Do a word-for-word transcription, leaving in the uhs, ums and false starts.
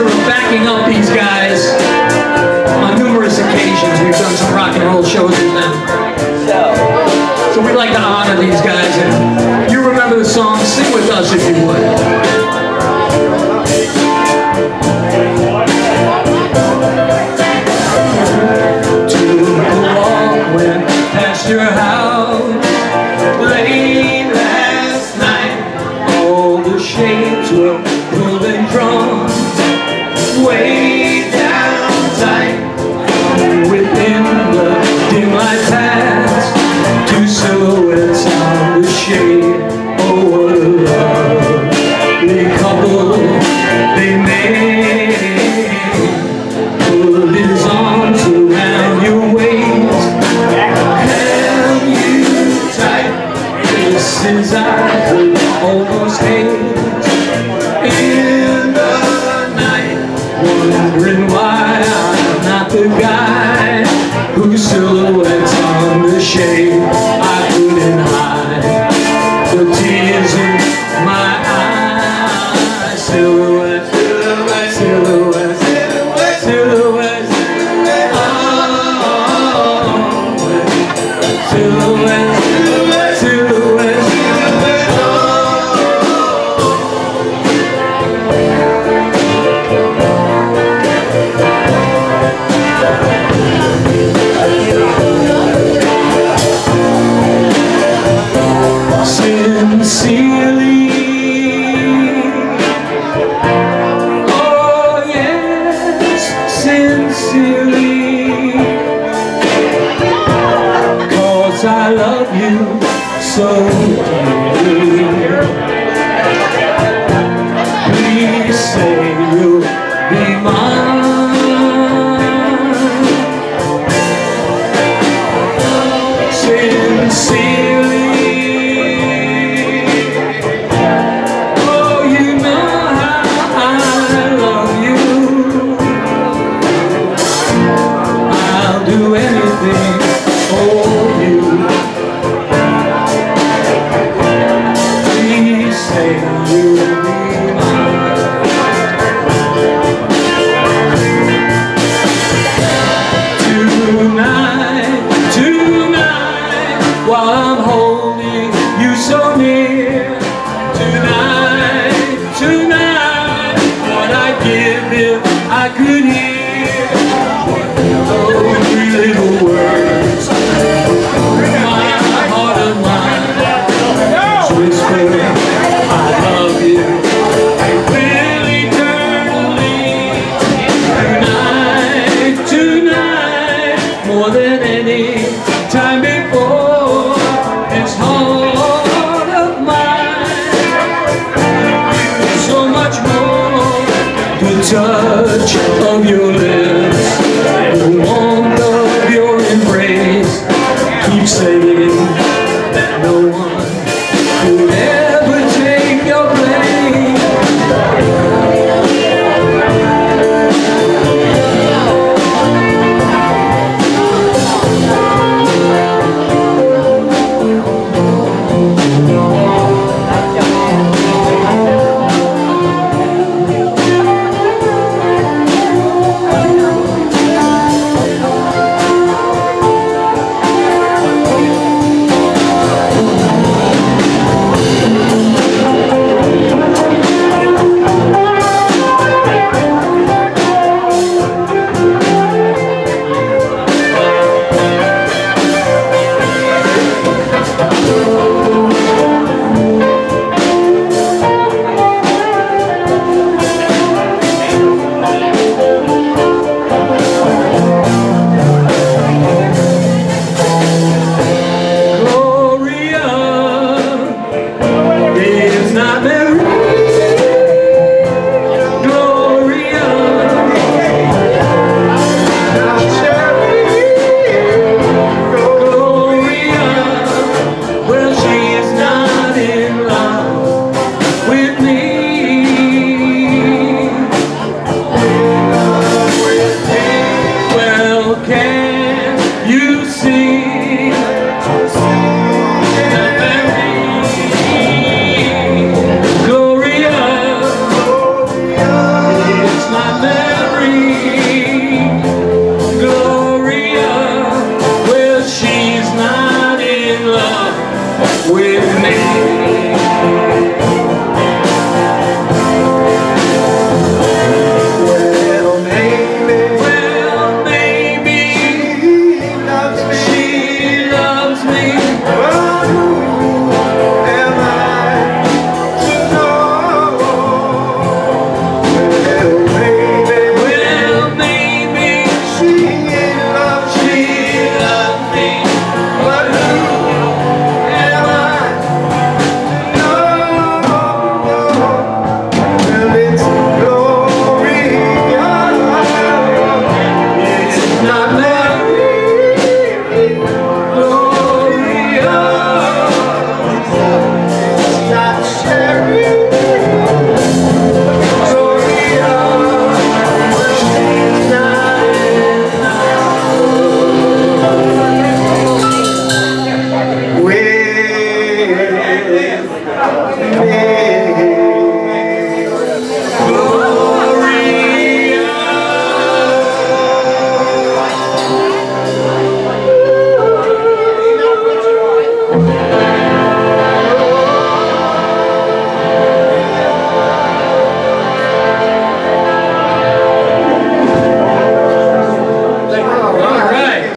pleasure of backing up these guys on numerous occasions. We've done some rock and roll shows with them. So we'd like to honor these guys. And if you remember the song, sing with us if you would. Your house late last night, all the shades were pulled and drawn way down tight. Within the dim light paths, two silhouettes on the shade. Oh, what a lovely couple they made. Put his arms around your waist, since I could almost hate in the night, wondering why I'm not the guy whose silhouette's on the shade. I couldn't hide the tears in my eyes. Silhouette, silhouette, silhouette, silhouette, silhouette, oh, silhouette, silhouette, silhouette. Sincerely, oh yes, sincerely, 'cause I love you so dearly. Please say you'll be mine. Sincerely, do anything for you. Please say you'll be mine. Tonight, tonight, while I'm holding you so near. Tonight, tonight, what I'd give if I could hear little words, my heart and mind, whisper, I love you, will eternally. Tonight, tonight, more than any time before, this heart of mine, so much more, the touch of your lips, the warmth